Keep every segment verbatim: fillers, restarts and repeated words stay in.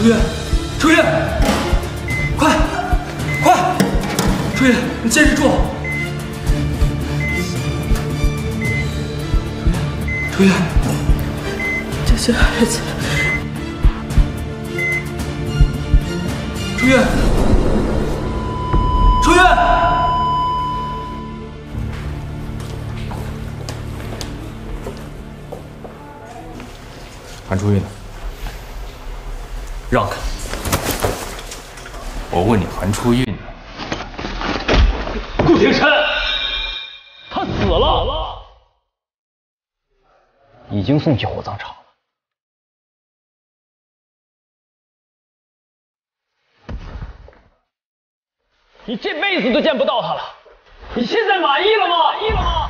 楚月，楚月，快，快，楚月，你坚持住！楚月， 这些孩子， 楚月，楚月。 韩初韵呢？让开！我问你，韩初韵呢？ 顾廷琛，他死了，已经送去火葬场了。你这辈子都见不到他了，你现在满意了吗？满意了吗？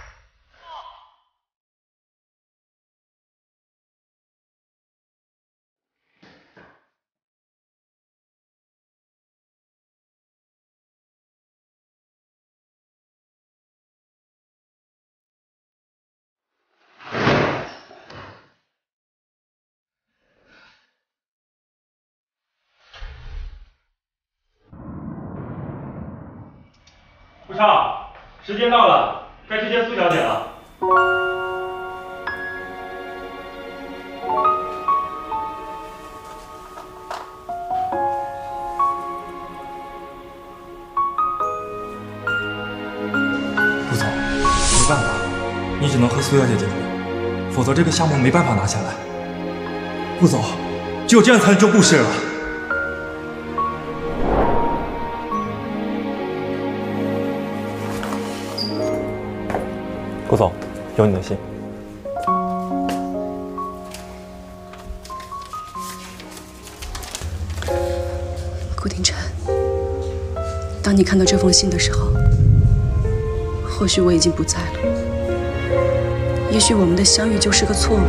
顾少，时间到了，该去接苏小姐了。 顾总，没办法，你只能和苏小姐结婚，否则这个项目没办法拿下来。顾总，只有这样才能救顾氏了。 顾总，有你的信。 顾廷琛，当你看到这封信的时候，或许我已经不在了，也许我们的相遇就是个错误。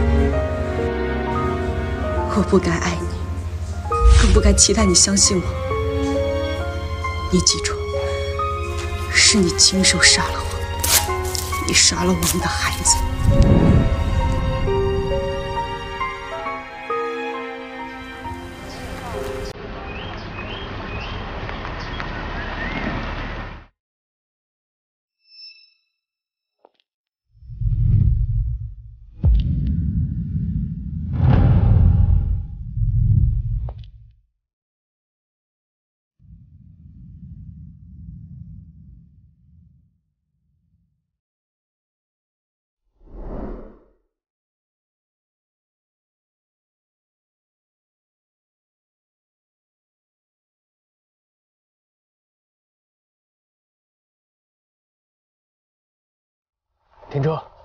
我不该爱你，更不该期待你相信我。你记住，是你亲手杀了我。 你杀了我们的孩子。 停车。